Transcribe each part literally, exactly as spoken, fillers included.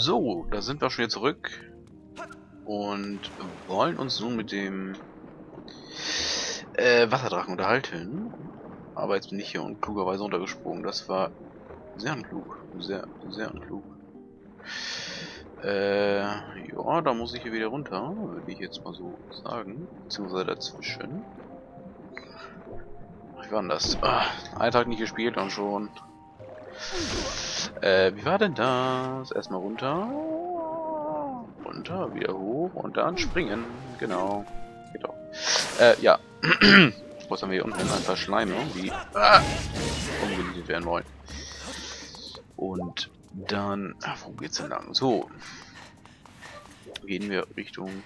So, da sind wir schon wieder zurück und wollen uns nun mit dem äh, Wasserdrachen unterhalten. Aber jetzt bin ich hier und klugerweise runtergesprungen. Das war sehr unklug. Sehr, sehr unklug. Äh, ja, da muss ich hier wieder runter, würde ich jetzt mal so sagen. Beziehungsweise dazwischen. Wie war denn das? Ah, einen Tag nicht gespielt und schon. Äh, wie war denn das? Erstmal runter. Runter, wieder hoch und dann springen. Genau. Geht auch. Äh, ja. Was haben wir hier unten? Ein paar Schleime, die ah, umgenietet werden wollen. Und dann... Ach, wo geht's denn lang? So. Gehen wir Richtung...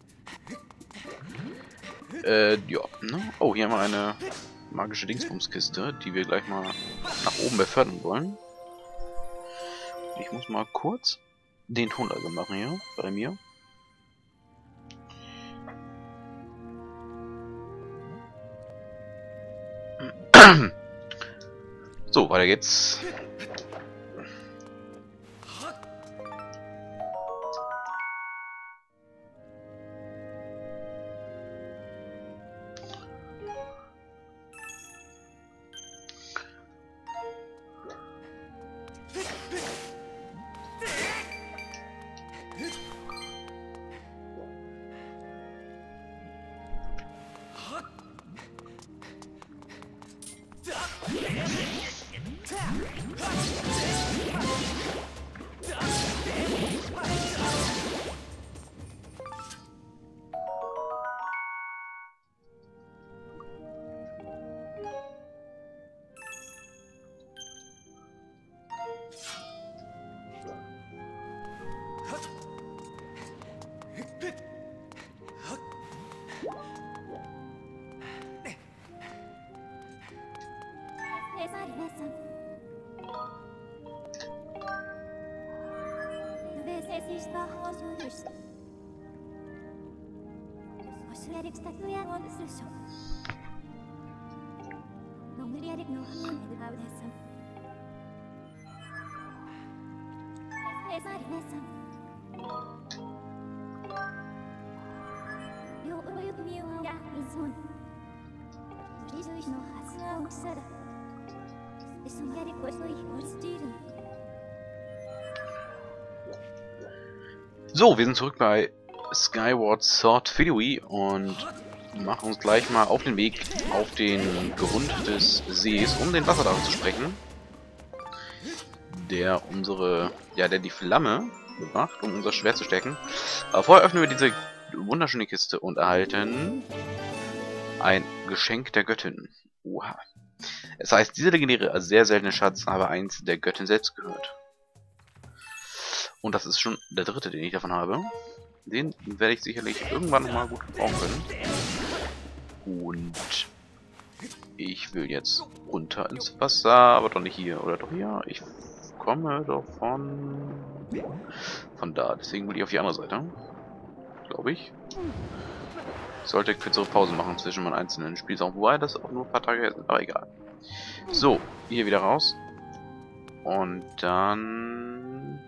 Äh, ja. Ne? Oh, hier haben wir eine magische Dingsbumskiste, die wir gleich mal nach oben befördern wollen. Ich muss mal kurz den Ton also machen hier bei mir. So, weiter geht's. So, wir sind zurück bei Skyward Sword Filui und machen uns gleich mal auf den Weg auf den Grund des Sees, um den Wasserdrachen zu sprechen, der unsere, ja, der die Flamme bewacht, um unser Schwert zu stecken. Aber vorher öffnen wir diese wunderschöne Kiste und erhalten ein Geschenk der Göttin. Oha. Es heißt, dieser legendäre, sehr seltene Schatz habe eins der Göttin selbst gehört. Und das ist schon der dritte, den ich davon habe. Den werde ich sicherlich irgendwann noch mal gut gebrauchen können. Und ich will jetzt runter ins Wasser, aber doch nicht hier, oder doch hier? Ich komme doch von von da, deswegen will ich auf die andere Seite, glaube ich. Ich sollte kürzere Pause machen zwischen meinen einzelnen Spielsachen, wobei das auch nur ein paar Tage her sind, aber egal. So, hier wieder raus. Und dann...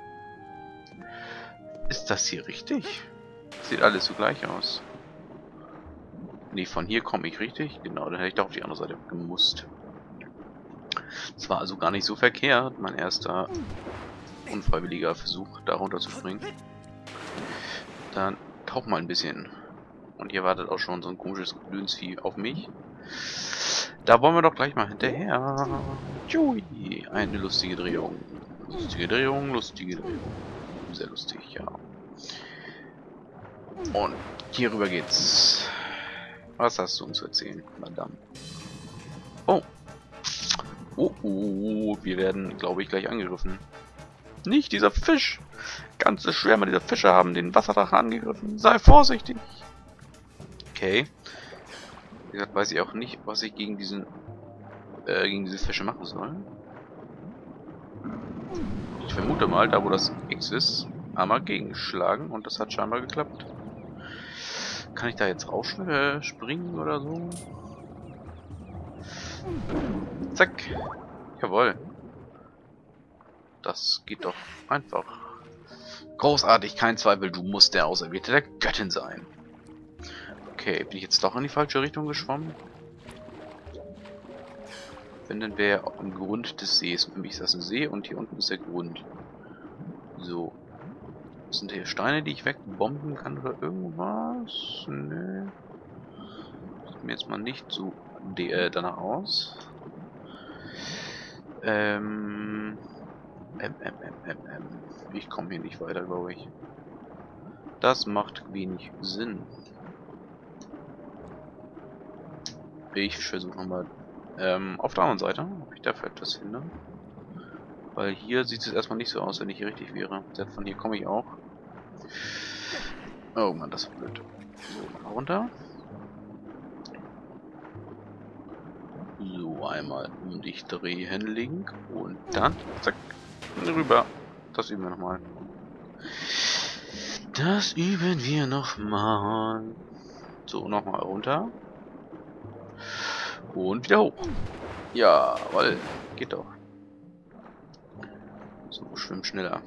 Ist das hier richtig? Sieht alles so gleich aus. Nee, von hier komme ich richtig. Genau, dann hätte ich doch auf die andere Seite gemusst. Es war also gar nicht so verkehrt, mein erster unfreiwilliger Versuch, da runter zu springen. Dann tauch mal ein bisschen. Und hier wartet auch schon so ein komisches Glühensvieh auf mich. Da wollen wir doch gleich mal hinterher. Tschui, eine lustige Drehung. Lustige Drehung, lustige Drehung. Sehr lustig, ja. Und hier rüber geht's. Was hast du uns zu erzählen, Madame? Oh. Oh, oh, wir werden, glaube ich, gleich angegriffen. Nicht dieser Fisch! Ganze Schwärme dieser Fische haben den Wasserdrachen angegriffen. Sei vorsichtig! Okay. Wie gesagt, weiß ich auch nicht, was ich gegen diesen, äh, gegen diese Fische machen soll. Ich vermute mal, da wo das X ist, einmal gegenschlagen und das hat scheinbar geklappt. Kann ich da jetzt rausspringen oder so? Zack. Jawohl. Das geht doch einfach. Großartig, kein Zweifel, du musst der Auserwählte der Göttin sein. Okay, bin ich jetzt doch in die falsche Richtung geschwommen? Wenn, dann wäre am Grund des Sees. Für mich ist das ein See und hier unten ist der Grund. So. Sind hier Steine, die ich wegbomben kann oder irgendwas? Nö. Sieht mir jetzt mal nicht so äh, danach aus. Ähm. Ähm, ähm, ähm, ähm, ähm. Ich komme hier nicht weiter, glaube ich. Das macht wenig Sinn. Ich versuche nochmal ähm, auf der anderen Seite, ob ich dafür etwas finde. Weil hier sieht es erstmal nicht so aus, wenn ich hier richtig wäre. Von hier komme ich auch. Oh Mann, das ist blöd. So, mal runter. So, einmal um dich drehen, Link. Und dann, zack, rüber. Das üben wir nochmal. Das üben wir nochmal. So, nochmal runter. Und wieder hoch. Jawohl, geht doch. So, schwimm schneller.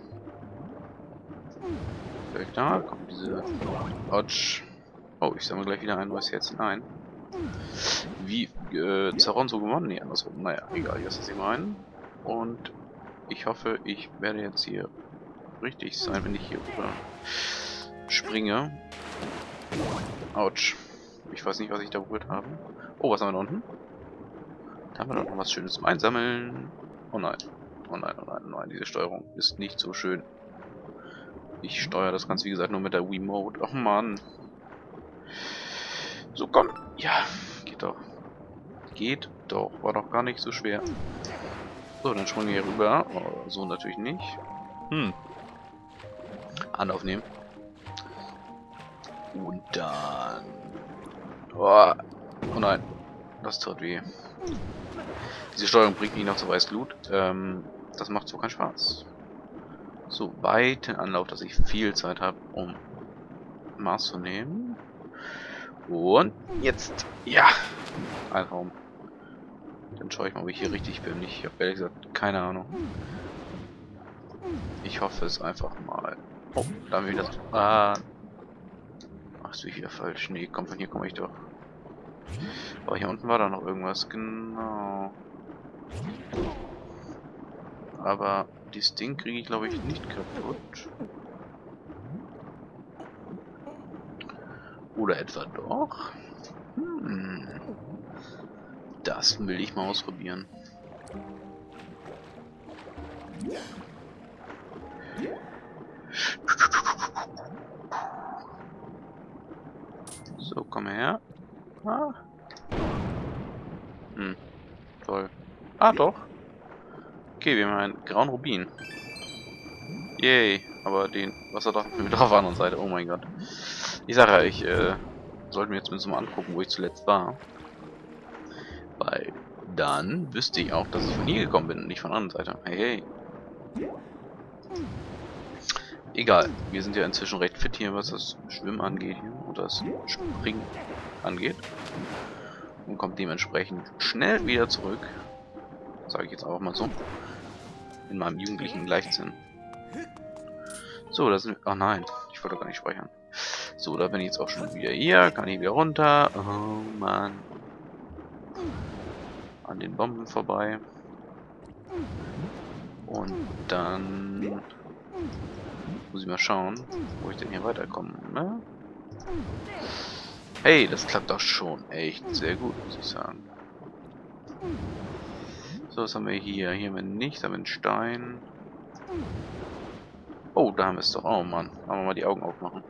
Perfekt, da kommt diese Hodge. Oh, ich sammle gleich wieder ein neues Herzchen ein. Wie, äh, Zaron so gewonnen? Nee, andersrum. Naja, egal, hier ist das immer ein. Und ich hoffe, ich werde jetzt hier richtig sein, wenn ich hier rüber springe. Autsch. Ich weiß nicht, was ich da berührt habe. Oh, was haben wir da unten? Da haben wir doch noch was Schönes zum Einsammeln. Oh nein. Oh nein, oh nein, oh nein. Diese Steuerung ist nicht so schön. Ich steuere das Ganze, wie gesagt, nur mit der Wiimote. Och Mann. So, komm. Ja, geht doch. Geht doch. War doch gar nicht so schwer. So, dann springen wir hier rüber. Oh, so natürlich nicht. Hm. Hand aufnehmen. Und dann... Oh, oh nein. Das tut weh. Diese Steuerung bringt mich noch zu Weißglut. Ähm, das macht so keinen Spaß. So weiten Anlauf, dass ich viel Zeit habe, um Maß zu nehmen. Und jetzt, ja, ein Raum. Dann schaue ich mal, ob ich hier richtig bin. Ich habe ehrlich gesagt keine Ahnung. Ich hoffe es einfach mal. Oh, da haben wir wieder. Ah. Ach, ist wieder falsch. Nee, komm, von hier komme ich doch. Aber hier unten war da noch irgendwas. Genau. Aber dieses Ding kriege ich, glaube ich, nicht kaputt. Oder etwa doch? Hm. Das will ich mal ausprobieren. So, komm her. Ah. Hm. Toll. Ah, doch. Okay, wir haben einen grauen Rubin. Yay. Aber den, was er doch mit auf der anderen Seite. Oh mein Gott. Ich sage ja, ich äh, sollte mir jetzt zumindest mal angucken, wo ich zuletzt war. Weil dann wüsste ich auch, dass ich von hier gekommen bin und nicht von der anderen Seite. Hey, hey. Egal, wir sind ja inzwischen recht fit hier, was das Schwimmen angeht hier und das Springen angeht. Und kommt dementsprechend schnell wieder zurück. Sage ich jetzt auch mal so. In meinem jugendlichen Leichtsinn. So, da sind wir. Ach nein, ich wollte gar nicht speichern. So, da bin ich jetzt auch schon wieder hier. Kann ich wieder runter. Oh Mann. An den Bomben vorbei. Und dann muss ich mal schauen, wo ich denn hier weiterkomme. Ne? Hey, das klappt doch schon echt sehr gut, muss ich sagen. So, was haben wir hier? Hier haben wir nichts, da haben wir einen Stein. Oh, da haben wir es doch. Oh Mann, haben wir mal die Augen aufmachen.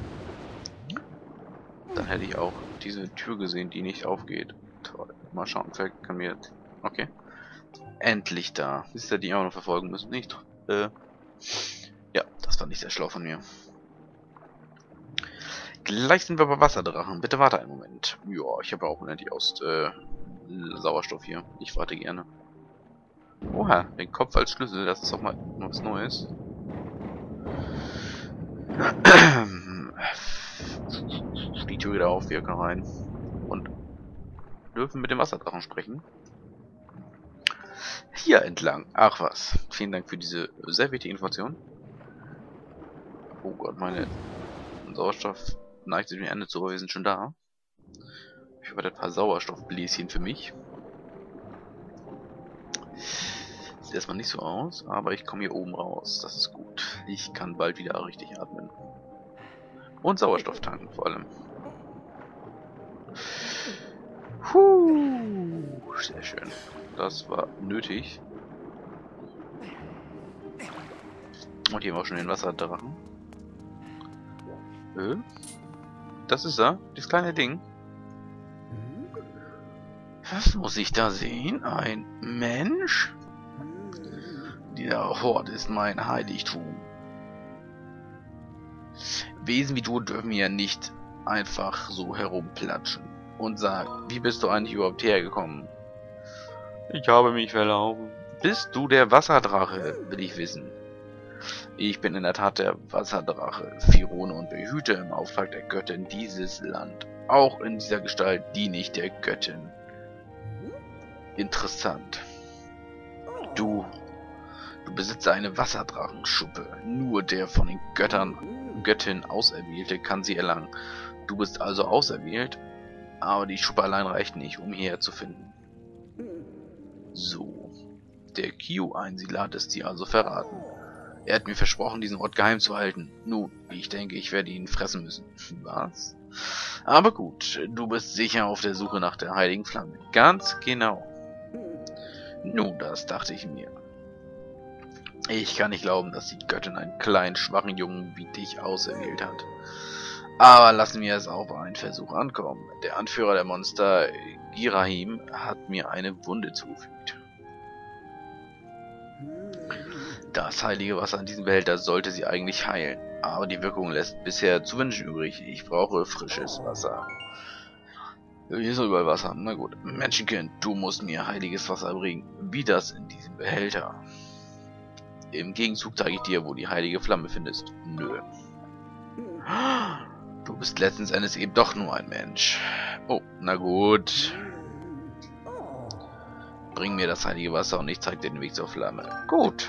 Dann hätte ich auch diese Tür gesehen, die nicht aufgeht. Toll. Mal schauen, vielleicht kann mir... Okay. Endlich da. Ist ja die auch noch verfolgen müssen. Nicht. Äh... Ja, das war nicht sehr schlau von mir. Gleich sind wir bei Wasserdrachen. Bitte warte einen Moment. Ja, ich habe auch unendlich aus äh, Sauerstoff hier. Ich warte gerne. Oha, den Kopf als Schlüssel, das ist auch mal was Neues. Die Tür wieder auf, wir können rein. Und dürfen mit dem Wasserdrachen sprechen. Hier entlang. Ach was. Vielen Dank für diese sehr wichtige Information. Oh Gott, meine Sauerstoff neigt sich dem Ende zu, aber wir sind schon da. Ich habe ein paar Sauerstoffbläschen für mich. Sieht erstmal nicht so aus, aber ich komme hier oben raus. Das ist gut. Ich kann bald wieder richtig atmen. Und Sauerstoff tanken vor allem. Puh, sehr schön. Das war nötig. Und hier haben wir auch schon den Wasserdrachen. Äh? Das ist er, das kleine Ding. Was muss ich da sehen? Ein Mensch? Dieser Hort ist mein Heiligtum. Wesen wie du dürfen ja nicht einfach so herumplatschen und sagen, wie bist du eigentlich überhaupt hergekommen? Ich habe mich verlaufen. Bist du der Wasserdrache, will ich wissen. Ich bin in der Tat der Wasserdrache, Firone, und behüte im Auftrag der Göttin dieses Land. Auch in dieser Gestalt diene ich der Göttin. Interessant. Du, du besitzt eine Wasserdrachenschuppe. Nur der von den Göttern, Göttin Auserwählte kann sie erlangen. Du bist also auserwählt, aber die Schuppe allein reicht nicht, um hierher zu finden. So. Der Kyu-Einsiedler hat es dir also verraten. Er hat mir versprochen, diesen Ort geheim zu halten. Nun, ich denke, ich werde ihn fressen müssen. Was? Aber gut, du bist sicher auf der Suche nach der heiligen Flamme. Ganz genau. Nun, das dachte ich mir. Ich kann nicht glauben, dass die Göttin einen kleinen, schwachen Jungen wie dich auserwählt hat. Aber lassen wir es auf einen Versuch ankommen. Der Anführer der Monster, Girahim, hat mir eine Wunde zugefügt. Das heilige Wasser in diesem Behälter sollte sie eigentlich heilen. Aber die Wirkung lässt bisher zu wünschen übrig. Ich brauche frisches Wasser. Hier ist überall Wasser. Na gut. Menschenkind, du musst mir heiliges Wasser bringen. Wie das in diesem Behälter. Im Gegenzug zeige ich dir, wo die heilige Flamme findest. Nö. Du bist letzten Endes eben doch nur ein Mensch. Oh, na gut. Bring mir das heilige Wasser und ich zeige dir den Weg zur Flamme. Gut.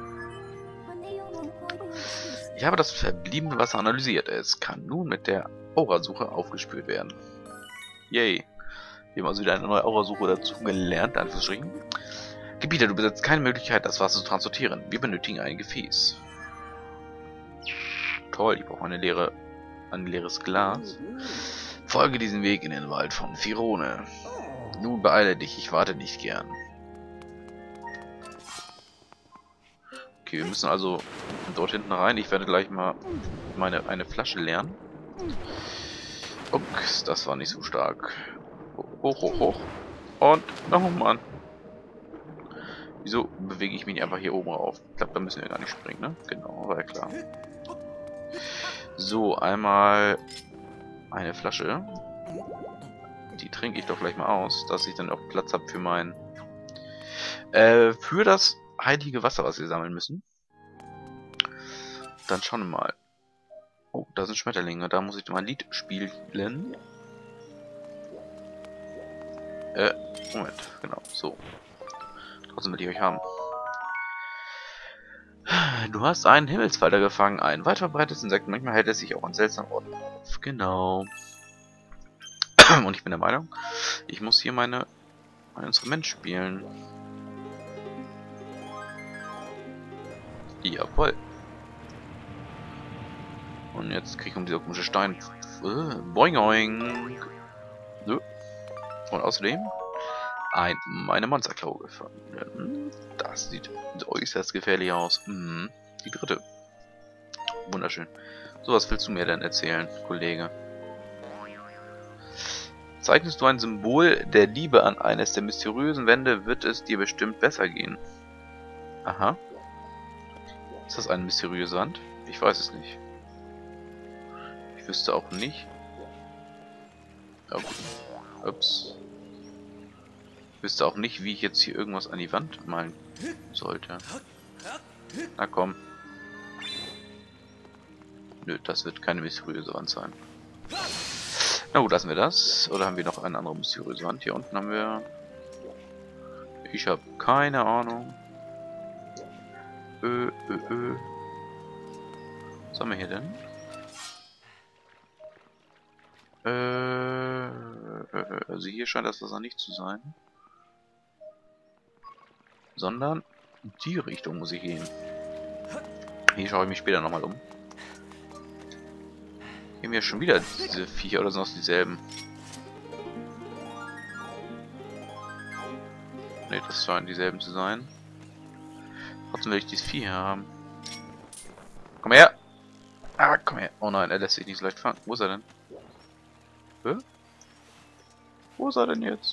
Ich habe das verbliebene Wasser analysiert. Es kann nun mit der Aurasuche aufgespürt werden. Yay. Wir haben also wieder eine neue Aurasuche dazu gelernt, Anführungsstrichen. Gebieter, du besitzt keine Möglichkeit, das Wasser zu transportieren. Wir benötigen ein Gefäß. Toll, ich brauche eine leere, ein leeres Glas. Folge diesen Weg in den Wald von Firone. Nun beeile dich, ich warte nicht gern. Okay, wir müssen also dort hinten rein. Ich werde gleich mal meine eine Flasche leeren. Ups, das war nicht so stark. Hoch, hoch, hoch. Und, oh Mann. Wieso bewege ich mich einfach hier oben rauf? Ich glaube, da müssen wir gar nicht springen, ne? Genau, war ja klar. So, einmal eine Flasche. Die trinke ich doch gleich mal aus, dass ich dann auch Platz habe für mein... Äh, für das heilige Wasser, was wir sammeln müssen. Dann schauen wir mal. Oh, da sind Schmetterlinge. Da muss ich mal ein Lied spielen. Äh, Moment. Genau, so. Trotzdem will ich euch haben. Du hast einen Himmelsfalter gefangen. Ein weit verbreitetes Insekt. Manchmal hält es sich auch an seltsamen Orten auf. Genau. Und ich bin der Meinung, ich muss hier meine mein Instrument spielen. Jawohl. Und jetzt kriege ich um dieser komische Stein. Äh, boing boing. So. Und außerdem ein meine Monsterklaue gefangen. Das sieht äußerst gefährlich aus. Mhm. Die dritte. Wunderschön. So, was willst du mir denn erzählen, Kollege? Zeichnest du ein Symbol der Liebe an eines der mysteriösen Wände, wird es dir bestimmt besser gehen. Aha. Ist das eine mysteriöse Wand? Ich weiß es nicht. Ich wüsste auch nicht. Oh. Ups. Ich wüsste auch nicht, wie ich jetzt hier irgendwas an die Wand malen sollte. Na komm. Nö, das wird keine mysteriöse Wand sein. Na gut, lassen wir das. Oder haben wir noch eine andere mysteriöse Wand? Hier unten haben wir... Ich habe keine Ahnung. Ö, ö, ö. Was haben wir hier denn? Äh, äh, also hier scheint das Wasser nicht zu sein. Sondern in die Richtung muss ich gehen. Hier schaue ich mich später nochmal um. Hier haben wir schon wieder diese Viecher oder sind das dieselben? Ne, das scheinen dieselben zu sein. Trotzdem will ich dieses Vieh hier haben. Komm her! Ah, komm her! Oh nein, er lässt sich nicht so leicht fangen. Wo ist er denn? Hä? Wo ist er denn jetzt?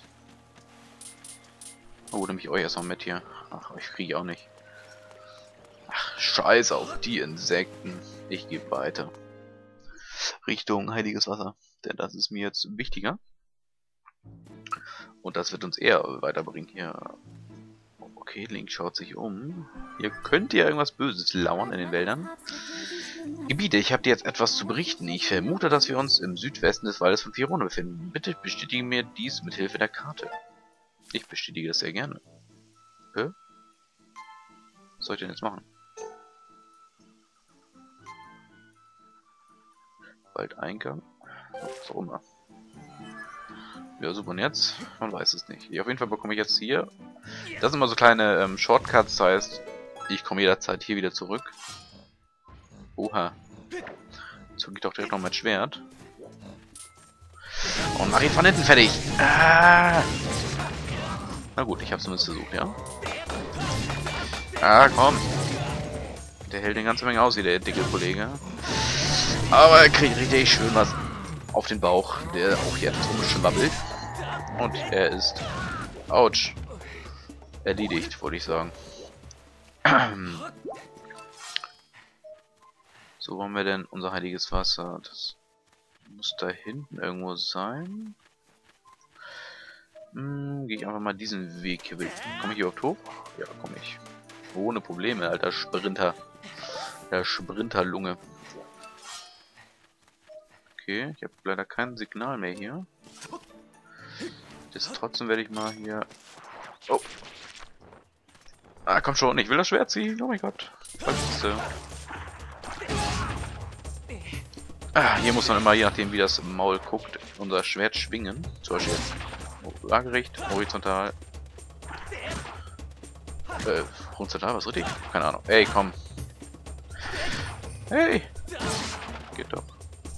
Oh, nehme ich euch erstmal mit hier. Ach, ich kriege auch nicht. Ach, scheiß auf die Insekten. Ich gehe weiter. Richtung heiliges Wasser. Denn das ist mir jetzt wichtiger. Und das wird uns eher weiterbringen hier. Okay, Link schaut sich um. Hier könnte ja irgendwas Böses lauern in den Wäldern. Gebiete, ich habe dir jetzt etwas zu berichten. Ich vermute, dass wir uns im Südwesten des Waldes von Firone befinden. Bitte bestätige mir dies mit Hilfe der Karte. Ich bestätige das sehr gerne. Hä? Was soll ich denn jetzt machen? Waldeingang? Was auch immer. Ja, super. Und jetzt? Man weiß es nicht. Auf jeden Fall bekomme ich jetzt hier... Das sind immer so kleine ähm, Shortcuts, das heißt, ich komme jederzeit hier wieder zurück. Oha. Jetzt hole ich doch direkt noch mein Schwert. Und mach ihn von hinten fertig. Ah! Na gut, ich habe zumindest versucht, ja. Ah, komm. Der hält eine ganze Menge aus, wie der dicke Kollege. Aber er kriegt richtig schön was auf den Bauch, der auch hier etwas rumschwabbelt. Und er ist... Autsch. Erledigt, wollte ich sagen. So, wo haben wir denn unser heiliges Wasser? Das muss da hinten irgendwo sein. Hm, gehe ich einfach mal diesen Weg hier. Komme ich hier überhaupt hoch? Ja, komme ich. Ohne Probleme, alter Sprinter. Der Sprinterlunge. Okay, ich habe leider kein Signal mehr hier. Das trotzdem werde ich mal hier... Oh! Ah, komm schon, ich will das Schwert ziehen. Oh mein Gott. Vergiss. Ah, hier muss man immer, je nachdem wie das Maul guckt, unser Schwert schwingen. Zum Beispiel waagerecht, horizontal. Äh, horizontal, was richtig? Keine Ahnung. Ey, komm. Hey! Geht doch.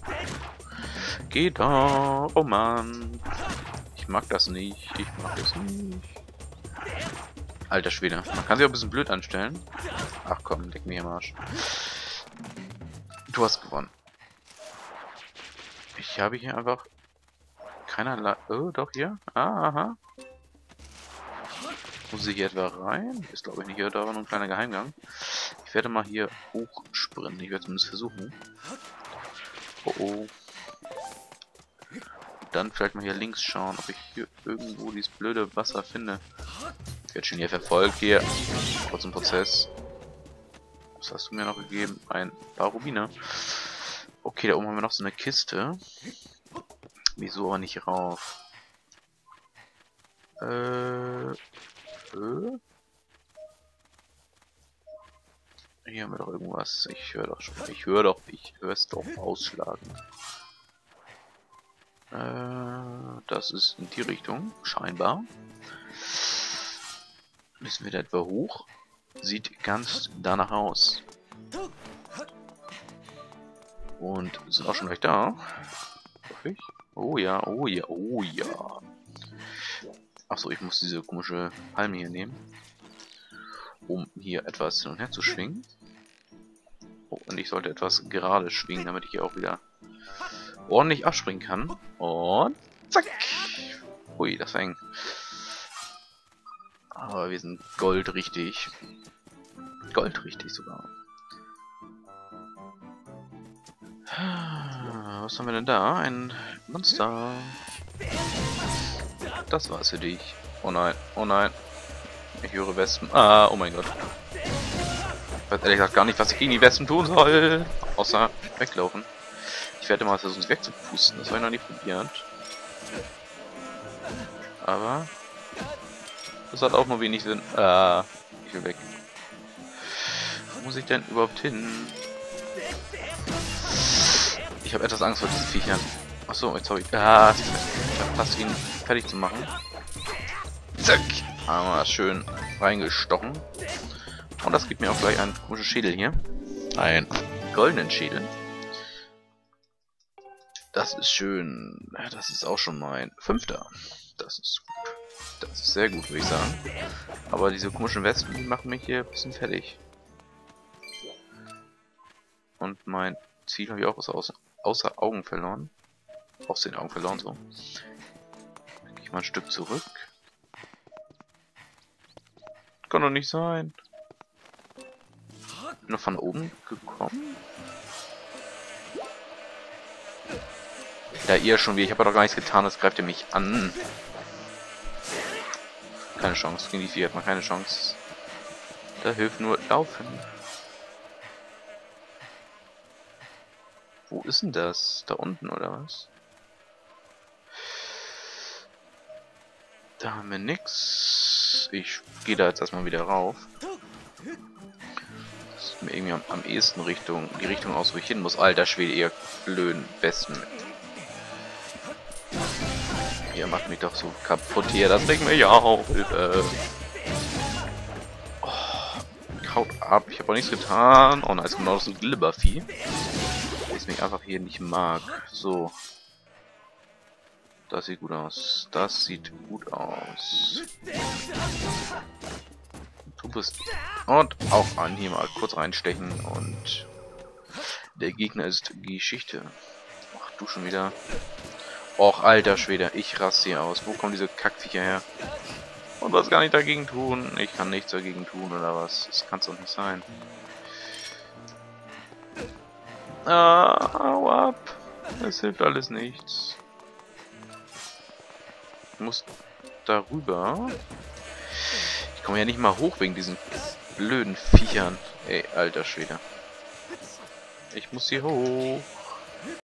Geht doch. Oh Mann. Ich mag das nicht. Ich mag das nicht. Alter Schwede. Man kann sich auch ein bisschen blöd anstellen. Ach komm, leck mir im Arsch. Du hast gewonnen. Ich habe hier einfach keinerlei... Oh, doch hier. Ah, aha. Muss ich hier etwa rein? Ist glaube ich nicht hier. Da war nur ein kleiner Geheimgang. Ich werde mal hier hochsprinten. Ich werde zumindest versuchen. Oh oh. Dann vielleicht mal hier links schauen, ob ich hier irgendwo dieses blöde Wasser finde. Ich werde schon hier verfolgt hier. Kurz im Prozess. Was hast du mir noch gegeben? Ein paar Rubine. Okay, da oben haben wir noch so eine Kiste. Wieso aber nicht rauf? Äh. äh? Hier haben wir doch irgendwas. Ich höre doch schon. Ich höre doch. Ich höre es doch ausschlagen. Äh, das ist in die Richtung. Scheinbar. Müssen wir da etwa hoch? Sieht ganz danach aus. Und sind auch schon gleich da. Hoffe ich. Oh ja, oh ja, oh ja. Achso, ich muss diese komische Palme hier nehmen. Um hier etwas hin und her zu schwingen. Oh, und ich sollte etwas gerade schwingen, damit ich hier auch wieder ordentlich abspringen kann. Und zack. Ui, das war eng. Aber wir sind goldrichtig. Goldrichtig sogar. Was haben wir denn da? Ein Monster. Das war's für dich. Oh nein, oh nein. Ich höre Wespen. Ah, oh mein Gott. Ich weiß ehrlich gesagt gar nicht, was ich gegen die Wespen tun soll. Außer weglaufen. Ich werde mal versuchen, sie wegzupusten. Das habe ich noch nie probiert. Aber das hat auch nur wenig Sinn. Ah, ich will weg. Wo muss ich denn überhaupt hin? Ich habe etwas Angst vor diesen Viechern. Achso, jetzt habe ich... Ah, verpasst ihn fertig zu machen. Zack! Einmal schön reingestochen. Und das gibt mir auch gleich einen komischen Schädel hier. Einen goldenen Schädel. Das ist schön. Das ist auch schon mein fünfter. Das ist gut. Das ist sehr gut, würde ich sagen. Aber diese komischen Wespen, die machen mich hier ein bisschen fertig. Und mein Ziel habe ich auch außer, außer Augen verloren. Aus den Augen verloren, so. Dann gehe ich mal ein Stück zurück. Kann doch nicht sein. Bin noch von oben gekommen. Da ihr schon wieder. Ich habe doch gar nichts getan, das greift ihr mich an. Keine Chance. Gegen die vier hat man keine Chance. Da hilft nur Laufen. Wo ist denn das? Da unten oder was? Da haben wir nix. Ich gehe da jetzt erstmal wieder rauf. Das ist mir irgendwie am, am ehesten Richtung, die Richtung aus, wo ich hin muss. Alter Schwede, ihr blöden Besten. Ihr macht mich doch so kaputt hier. Das bringt mich auf. Hilfe. Oh, haut ab. Ich habe auch nichts getan. Oh nein, es kommt noch so ein Glibbervieh. Das mich einfach hier nicht mag. So. Das sieht gut aus. Das sieht gut aus. Du bist... Und auch an hier mal kurz reinstechen und... Der Gegner ist Geschichte. Ach, du schon wieder. Och, alter Schwede. Ich raste hier aus. Wo kommen diese Kackviecher her? Und was kann ich dagegen tun? Ich kann nichts dagegen tun, oder was? Das kann es doch nicht sein. Ah, hau ab. Es hilft alles nichts. Ich muss darüber. Ich komme ja nicht mal hoch wegen diesen blöden Viechern. Ey, alter Schwede. Ich muss hier hoch.